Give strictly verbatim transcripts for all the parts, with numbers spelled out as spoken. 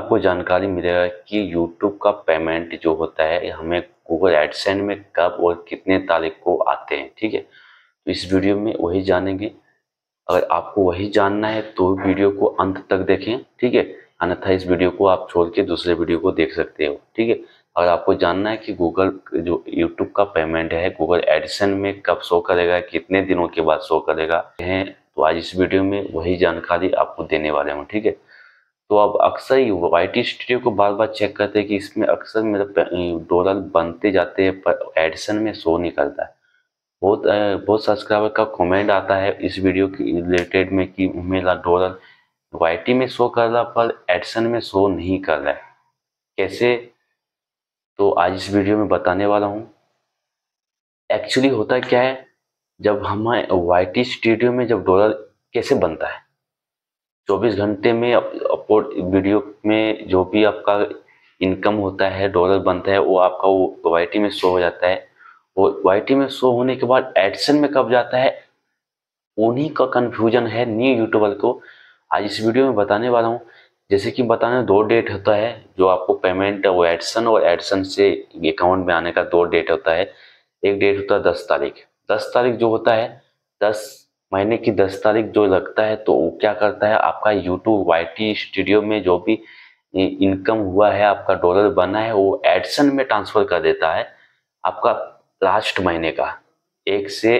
आपको जानकारी मिलेगा कि यूट्यूब का पेमेंट जो होता है हमें गूगल एडसेंस में कब और कितने तारीख को आते हैं। ठीक है, तो इस वीडियो में वही जानेंगे। अगर आपको वही जानना है तो वीडियो को अंत तक देखें। ठीक है, अन्यथा इस वीडियो को आप छोड़ के दूसरे वीडियो को देख सकते हो। ठीक है, अगर आपको जानना है कि गूगल जो यूट्यूब का पेमेंट है गूगल एडसेंस में कब शो करेगा, कितने दिनों के बाद शो करेगा है, तो आज इस वीडियो में वही जानकारी आपको देने वाले हूँ। ठीक है, तो अब अक्सर ही वाई टी स्टूडियो को बार बार चेक करते हैं कि इसमें अक्सर मेरे डॉलर बनते जाते हैं पर एडसेंस में शो नहीं करता है। बहुत बहुत सब्सक्राइबर का कमेंट आता है इस वीडियो के रिलेटेड में कि मेरा डॉलर वाई टी में शो कर रहा पर एडसेंस में शो नहीं कर रहा है, कैसे? तो आज इस वीडियो में बताने वाला हूँ। एक्चुअली होता क्या है, जब हमें वाई टी स्टूडियो में जब डॉलर कैसे बनता है, चौबीस घंटे में अपलोड वीडियो में जो भी आपका इनकम होता है डॉलर बनता है वो आपका वो वाई टी में शो हो जाता है। और वाई टी में शो होने के बाद एडसेंस में कब जाता है, उन्हीं का कंफ्यूजन है न्यू यूट्यूबर को। आज इस वीडियो में बताने वाला हूँ। जैसे कि बताने दो डेट होता है जो आपको पेमेंट वो एडसेंस और एडसेंस से अकाउंट में आने का दो डेट होता है। एक डेट होता है दस तारीख। दस तारीख जो होता है, दस महीने की दस तारीख जो लगता है तो वो क्या करता है, आपका यूट्यूब वाई टी स्टूडियो में जो भी इनकम हुआ है, आपका डॉलर बना है, वो एडसेंस में ट्रांसफर कर देता है आपका लास्ट महीने का। एक से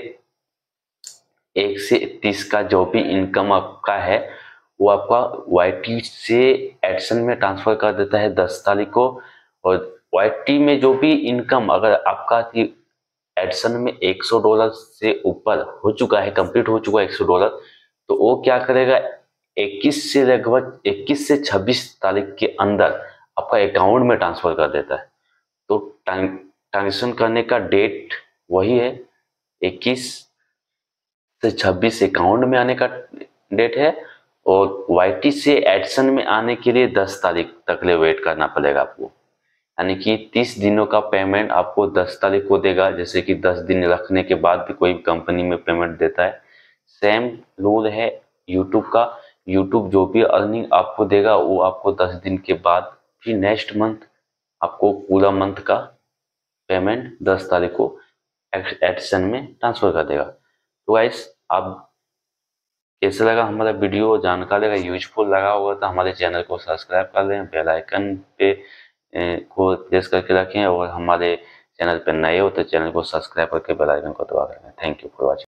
एक से तीस का जो भी इनकम आपका है वो आपका वाई टी से एडसेंस में ट्रांसफर कर देता है दस तारीख को। और वाई टी में जो भी इनकम अगर आपका एडसेंस में सौ डॉलर से ऊपर हो चुका है, कंप्लीट हो चुका है सौ डॉलर, तो वो क्या करेगा, इक्कीस से लगभग इक्कीस से छब्बीस तारीख के अंदर आपका अकाउंट में ट्रांसफर कर देता है। तो ट्रांजेक्शन करने का डेट वही है, इक्कीस से छब्बीस अकाउंट में आने का डेट है। और वाई टी से एडसेंस में आने के लिए दस तारीख तक ले वेट करना पड़ेगा आपको, यानी कि तीस दिनों का पेमेंट आपको दस तारीख को देगा। जैसे कि दस दिन रखने के बाद भी कोई कंपनी में पेमेंट देता है, सेम रूल है यूट्यूब का। यूट्यूब जो भी अर्निंग आपको देगा वो आपको दस दिन के बाद फिर नेक्स्ट मंथ आपको पूरा मंथ का पेमेंट दस तारीख को एडसेंस में ट्रांसफर कर देगा। तो गाइस, आप कैसे लगा हमारा वीडियो, जानकारी अगर यूजफुल लगा होगा तो हमारे चैनल को सब्सक्राइब कर लें, बेल आइकन पे को प्रेस करके रखें, और हमारे चैनल पर नए हो तो चैनल को सब्सक्राइब करके बेल आइकन को दबा दें। Thank you for watching.